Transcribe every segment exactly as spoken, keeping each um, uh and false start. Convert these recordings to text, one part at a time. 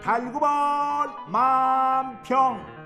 달구벌 만평.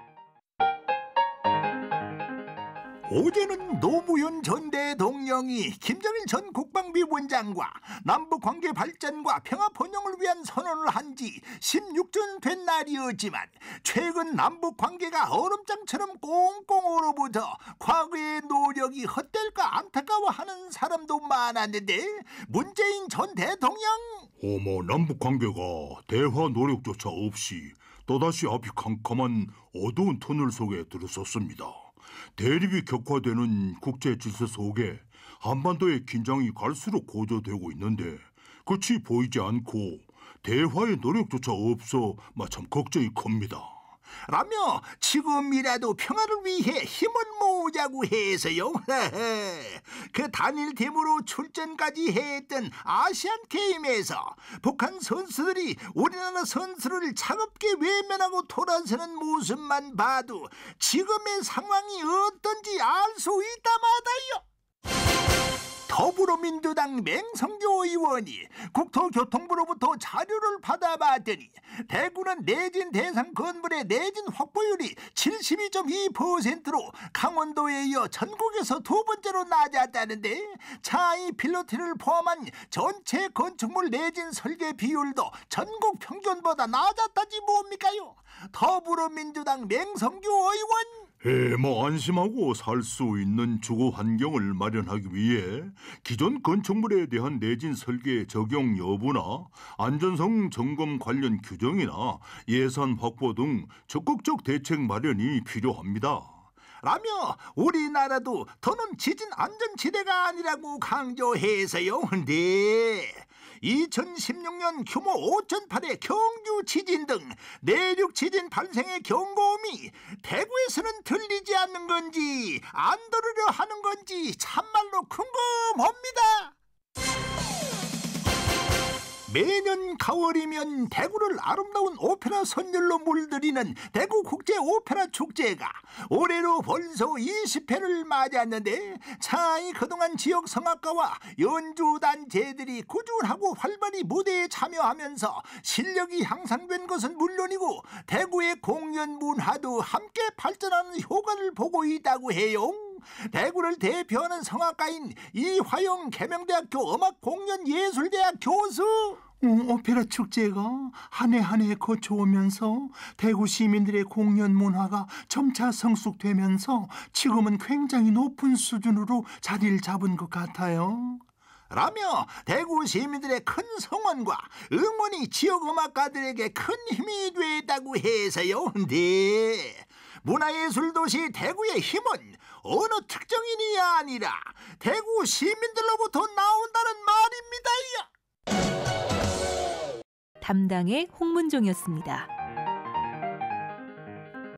어제는 노무현 전 대통령이 김정일 전 국방위원장과 남북관계 발전과 평화 번영을 위한 선언을 한 지 십육 년 된 날이었지만 최근 남북관계가 얼음장처럼 꽁꽁 얼어붙어 과거의 노력이 헛될까 안타까워하는 사람도 많았는데 문재인 전 대통령 어머, 남북관계가 대화 노력조차 없이 또다시 앞이 캄캄한 어두운 터널 속에 들어섰습니다. 대립이 격화되는 국제 질서 속에 한반도의 긴장이 갈수록 고조되고 있는데 끝이 보이지 않고 대화의 노력조차 없어 마참 걱정이 큽니다. 라며 지금이라도 평화를 위해 힘을 모으자고 해서요. 그 단일 팀으로 출전까지 했던 아시안 게임에서 북한 선수들이 우리나라 선수를 차갑게 외면하고 돌아서는 모습만 봐도 지금의 상황이 어떤지 알 수 있다마다요. 더불어민주당 맹성교 의원이 국토교통부로부터 자료를 받아봤더니 대구는 내진 대상 건물의 내진 확보율이 칠십이 점 이 퍼센트로 강원도에 이어 전국에서 두 번째로 낮았다는데 차이 필로티를 포함한 전체 건축물 내진 설계 비율도 전국 평균보다 낮았다지 뭡니까요? 더불어민주당 맹성교 의원 해마 안심하고 살 수 있는 주거 환경을 마련하기 위해 기존 건축물에 대한 내진 설계 적용 여부나 안전성 점검 관련 규정이나 예산 확보 등 적극적 대책 마련이 필요합니다. 라며 우리나라도 더는 지진 안전지대가 아니라고 강조해서요. 네. 이천십육 년 규모 오 점 팔의 경주 지진 등 내륙 지진 발생의 경고음이 대구에서는 들리지 않는 건지 안 들으려 하는 건지 참말로 궁금합니다. 매년 가을이면 대구를 아름다운 오페라 선율로 물들이는 대구국제 오페라 축제가 올해로 벌써 이십 회를 맞았는데 차이 그동안 지역 성악가와 연주단체들이 꾸준하고 활발히 무대에 참여하면서 실력이 향상된 것은 물론이고 대구의 공연 문화도 함께 발전하는 효과를 보고 있다고 해요. 대구를 대표하는 성악가인 이화영 계명대학교 음악공연예술대학 교수 음, 오페라 축제가 한 해 한 해 거쳐오면서 대구 시민들의 공연 문화가 점차 성숙되면서 지금은 굉장히 높은 수준으로 자리를 잡은 것 같아요. 라며 대구 시민들의 큰 성원과 응원이 지역 음악가들에게 큰 힘이 됐다고 해서요. 네. 문화예술도시 대구의 힘은 어느 특정인이 아니라 대구 시민들로부터 나온다는 말입니다. 담당의 홍문종이었습니다.